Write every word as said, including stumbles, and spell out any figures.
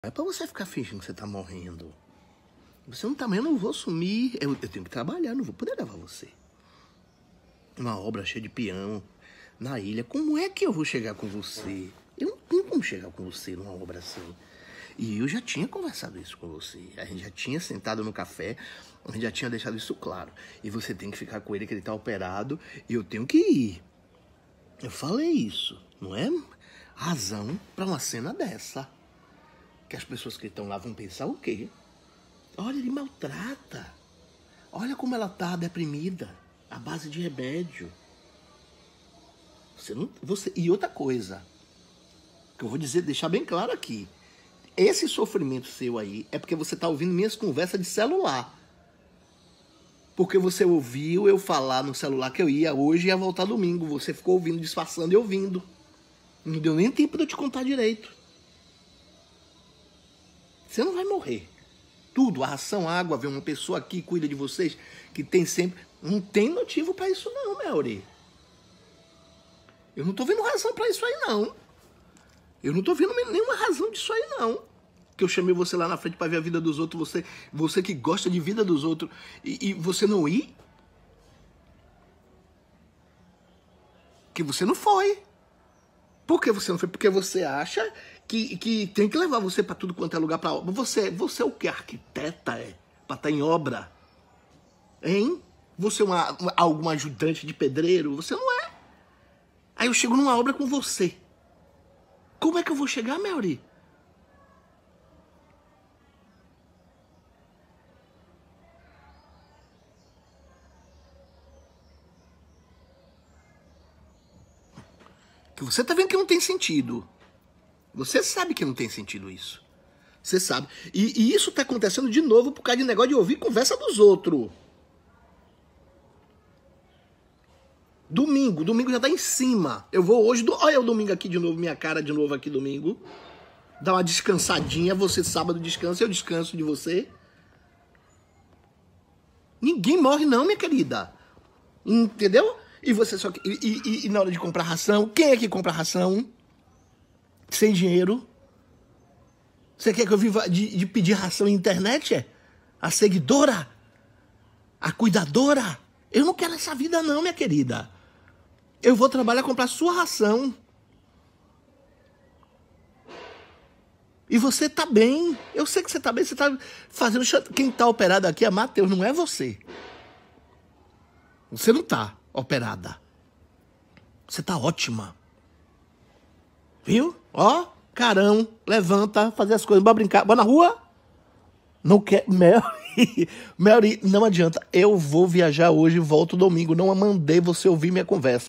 É pra você ficar fingindo que você tá morrendo. Você não tá morrendo, eu não vou sumir. Eu, eu tenho que trabalhar, não vou poder levar você. Uma obra cheia de peão na ilha. Como é que eu vou chegar com você? Eu não tenho como chegar com você numa obra assim. E eu já tinha conversado isso com você. A gente já tinha sentado no café, a gente já tinha deixado isso claro. E você tem que ficar com ele, que ele tá operado, e eu tenho que ir. Eu falei isso, não é razão pra uma cena dessa. Que as pessoas que estão lá vão pensar o quê? Olha, ele maltrata. Olha como ela tá deprimida, à base de remédio. Você não, você, e outra coisa, que eu vou dizer, deixar bem claro aqui. Esse sofrimento seu aí é porque você tá ouvindo minhas conversas de celular. Porque você ouviu eu falar no celular que eu ia hoje e ia voltar domingo. Você ficou ouvindo, disfarçando e ouvindo. Não deu nem tempo de eu te contar direito. Você não vai morrer. Tudo, a ração, a água, ver uma pessoa aqui que cuida de vocês, que tem sempre... Não tem motivo pra isso não, Melry. Eu não tô vendo razão pra isso aí não. Eu não tô vendo nenhuma razão disso aí não. Que eu chamei você lá na frente pra ver a vida dos outros, você, você que gosta de vida dos outros, e, e você não ir? Que você não foi. Por que você não foi? Porque você acha que, que tem que levar você pra tudo quanto é lugar pra obra. Você, você é o que? Arquiteta é? Pra estar em obra? Hein? Você é uma, uma, algum ajudante de pedreiro? Você não é. Aí eu chego numa obra com você. Como é que eu vou chegar, Melry? Que você tá vendo que não tem sentido. Você sabe que não tem sentido isso. Você sabe. E, e isso tá acontecendo de novo por causa de negócio de ouvir conversa dos outros. Domingo. Domingo já tá em cima. Eu vou hoje... Do... Olha o domingo aqui de novo, minha cara de novo aqui domingo. Dá uma descansadinha. Você sábado descansa, eu descanso de você. Ninguém morre não, minha querida. Entendeu? E você só... E, e, e na hora de comprar ração, quem é que compra ração? Sem dinheiro? Você quer que eu viva de, de pedir ração na internet? É? A seguidora? A cuidadora? Eu não quero essa vida não, minha querida. Eu vou trabalhar, comprar sua ração. E você tá bem. Eu sei que você tá bem. Você tá fazendo... Quem tá operado aqui é Matheus, não é você. Você não tá operada. Você tá ótima. Viu? Ó, carão, levanta, fazer as coisas, bora brincar, bora na rua. Não quer, Melry, Melry, não adianta, eu vou viajar hoje e volto domingo, não mandei você ouvir minha conversa.